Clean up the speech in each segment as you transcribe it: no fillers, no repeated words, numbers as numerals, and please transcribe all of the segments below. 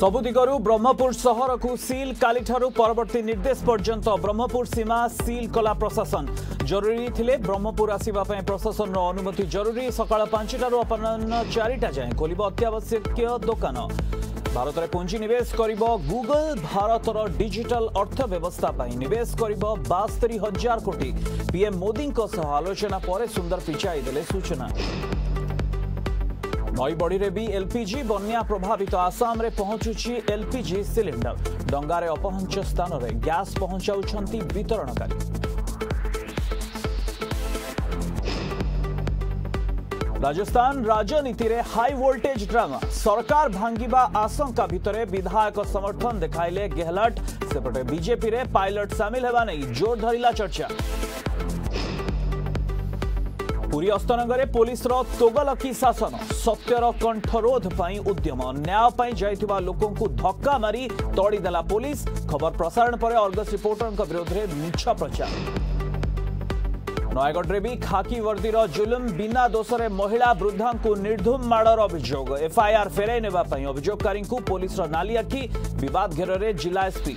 सबु दिगरु ब्रह्मपुर सहर को सील काली परवर्ती निर्देश पर्यंत ब्रह्मपुर सीमा सील कला प्रशासन जरूरी थिले ब्रह्मपुर आसीबा पय प्रशासन अनुमति जरूरी सकाळ 5टारू अपराह्न 4टा जाए खोलिब अत्यावश्यक दुकान। भारत में पुंजी निवेश करिब गूगल भारतर डिजिटल अर्थव्यवस्था पर निवेश करिब 72,000 कोटी। पीएम मोदी आलोचना पर सुंदर पिचाई देले सूचना। नईबड़ी में भी एलपीजी बन्या प्रभावित आसाम रे पहुंचुची एलपीजी सिलिंडर डंगारे अपहंच स्थान रे गैस पहुंचाउछंती वितरणकारी। राजस्थान राजनीति रे हाई वोल्टेज ड्रामा सरकार भांगिबा आशंका भितरे विधायक समर्थन देखाइले गेहलट सेपटे बीजेपी रे पायलट सामिल हेबा नै जोर धरिला चर्चा। पुरी अस्तनगर पुलिस तोगलकी शासन सत्यर कंठरोध पाई उद्यम न्याय पाई जाइथिबा लोकों को धक्का मारी तोड़ीदेला पुलिस। खबर प्रसारण पर अर्गस रिपोर्टर विरोध में मिछ प्रचार। नयगढ़ में भी खाकी वर्दीर जुलुम बिना दोषरे महिला वृद्धा को निर्धूम माड़र अभियोग एफआईआर फेराई नेबा पई अभियोगकारी को पुलिस नाली आखि विवाद घेर जिला एसपी।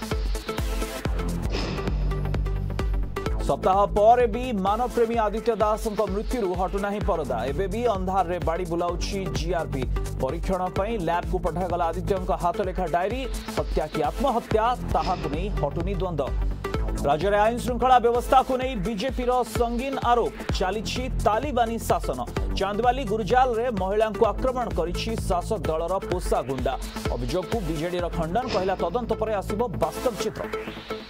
सप्ताह पर भी मानवप्रेमी आदित्य दास मृत्यु हटुना परदा एबे भी अंधार रे बाड़ी बुलाउछि जीआरपी। परीक्षण पर लैब को पठागला आदित्य हाथ लेखा डायरी हत्या की आत्महत्या ताहाकु नहीं हटुनी द्वंद्व। राज्य में आईन श्रृंखला व्यवस्था को नहीं बीजेपी संगीन आरोप चली तालिबानी शासन। चांदवाली गुरजाल रे महिला को आक्रमण करिछि शासक दलर पोषा गुंडा। अभियोग को बीजेडी खंडन कहला तदंत पर आसिबो वास्तव चित्र।